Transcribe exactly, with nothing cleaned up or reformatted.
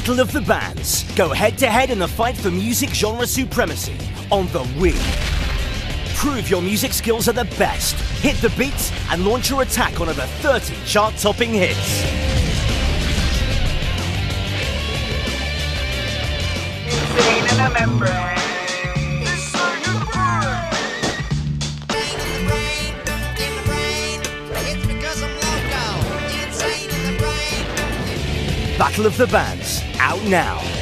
Battle of the Bands. Go head-to-head in the fight for music genre supremacy on the Wii. Prove your music skills are the best. Hit the beats and launch your attack on over thirty chart-topping hits. Insane in the membrane. Battle of the Bands, out now.